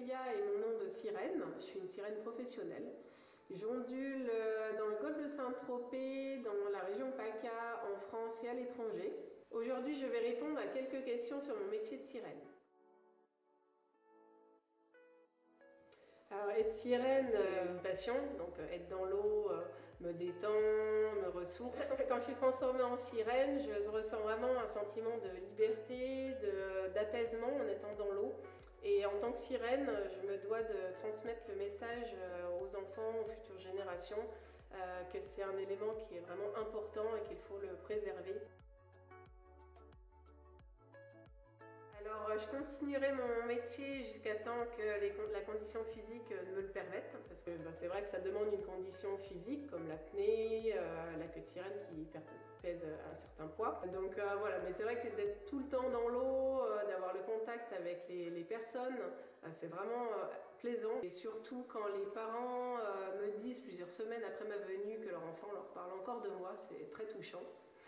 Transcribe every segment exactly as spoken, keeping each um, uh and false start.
Freya est mon nom de sirène, je suis une sirène professionnelle. J'ondule dans le golfe de Saint-Tropez, dans la région PACA, en France et à l'étranger. Aujourd'hui, je vais répondre à quelques questions sur mon métier de sirène. Alors, être sirène, c'est une passion, donc être dans l'eau me détend, me ressource. Quand je suis transformée en sirène, je ressens vraiment un sentiment de liberté, d'apaisement en étant dans l'eau. Et en tant que sirène, je me dois de transmettre le message aux enfants, aux futures générations, que c'est un élément qui est vraiment important et qu'il faut le préserver. Alors, je continuerai mon métier jusqu'à temps que les, la condition physique me le permette, parce que ben, c'est vrai que ça demande une condition physique comme l'apnée, euh, la queue de sirène qui pèse un certain poids. Donc euh, voilà, mais c'est vrai que d'être tout le temps dans l'eau, euh, d'avoir le contact avec les, les personnes, euh, c'est vraiment euh, plaisant. Et surtout quand les parents euh, me disent plusieurs semaines après ma venue que leur enfant leur parle encore de moi, c'est très touchant.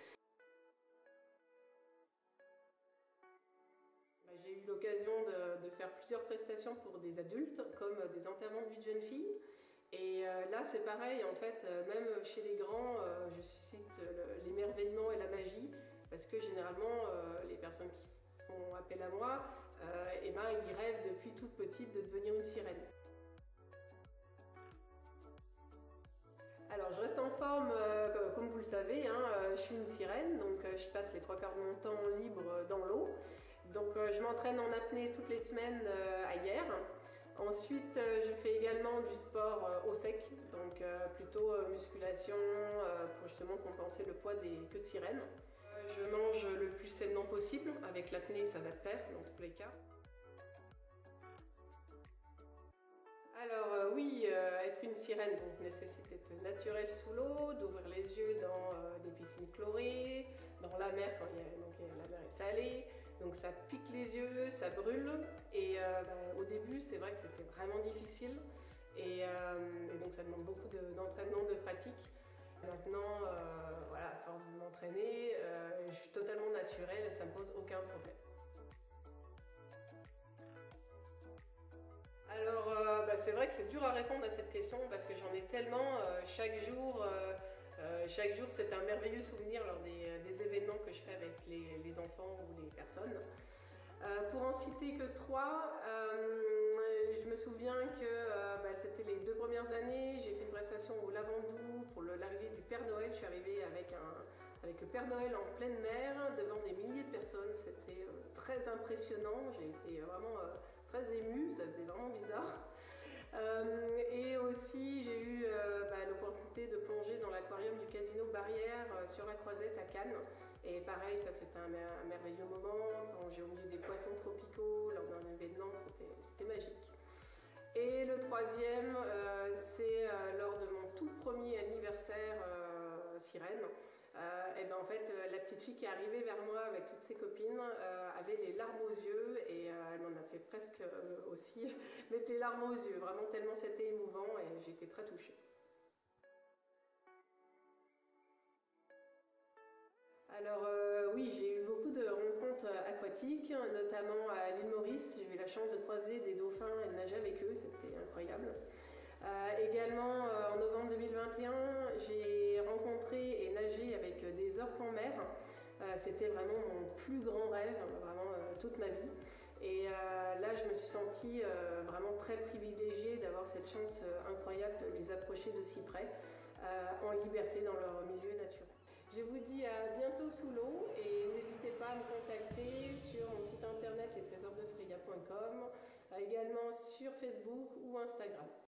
J'ai eu l'occasion de, de faire plusieurs prestations pour des adultes, comme des enterrements de vie de jeune fille. Et euh, là, c'est pareil, en fait, euh, même chez les grands, euh, je suscite l'émerveillement et la magie, parce que généralement, euh, les personnes qui font appel à moi, euh, eh ben, ils rêvent depuis toute petite de devenir une sirène. Alors je reste en forme, euh, comme vous le savez, hein, euh, je suis une sirène, donc euh, je passe les trois quarts de mon temps libre dans l'eau. Donc euh, je m'entraîne en apnée toutes les semaines euh, à Hyères. Ensuite euh, je fais également du sport euh, au sec, donc euh, plutôt euh, musculation euh, pour justement compenser le poids des queues de sirène. Euh, je mange le plus sainement possible, avec l'apnée ça va de pair dans tous les cas. Alors euh, oui, euh, être une sirène donc, nécessite d'être naturelle sous l'eau, d'ouvrir les yeux dans euh, des piscines chlorées, dans la mer quand il y a, donc, la mer est salée, donc ça pique les yeux, ça brûle. Et euh, bah, au début, c'est vrai que c'était vraiment difficile et, euh, et donc ça demande beaucoup d'entraînement, de, de pratique. Maintenant, euh, voilà, à force de m'entraîner, euh, je suis totalement naturelle et ça ne me pose aucun problème. Alors, euh, bah, c'est vrai que c'est dur à répondre à cette question parce que j'en ai tellement. Euh, chaque jour, euh, euh, chaque jour, c'est un merveilleux souvenir lors des, des événements que je fais avec les, les enfants ou les personnes. Euh, pour en citer que trois, euh, je me souviens que euh, bah, c'était les deux premières années, j'ai fait une prestation au Lavandou pour l'arrivée du Père Noël. Je suis arrivée avec, un, avec le Père Noël en pleine mer, devant des milliers de personnes. C'était euh, très impressionnant, j'ai été vraiment euh, très émue, ça faisait vraiment bizarre. Euh, et aussi, j'ai eu euh, bah, l'opportunité de plonger dans l'aquarium du Casino Barrière euh, sur la Croisette à Cannes. Et pareil, ça c'était un, un merveilleux moment, quand j'ai au milieu des poissons tropicaux, lors d'un événement, c'était magique. Et le troisième, euh, c'est euh, lors de mon tout premier anniversaire euh, sirène. Euh, et ben en fait, la petite fille qui est arrivée vers moi avec toutes ses copines euh, avait les larmes aux yeux et euh, elle m'en a fait presque euh, aussi mettre les larmes aux yeux. Vraiment tellement c'était émouvant et j'ai été très touchée. Alors euh, oui, j'ai eu beaucoup de rencontres aquatiques, notamment à l'île Maurice. J'ai eu la chance de croiser des dauphins et de nager avec eux, c'était incroyable. Euh, également, euh, en novembre deux mille vingt et un, j'ai rencontré et nagé avec des orques en mer. Euh, c'était vraiment mon plus grand rêve, vraiment euh, toute ma vie. Et euh, là, je me suis sentie euh, vraiment très privilégiée d'avoir cette chance euh, incroyable de les approcher de si près, euh, en liberté dans leur milieu naturel. Je vous dis à bientôt sous l'eau et n'hésitez pas à me contacter sur mon site internet les trésors de freya point com, également sur Facebook ou Instagram.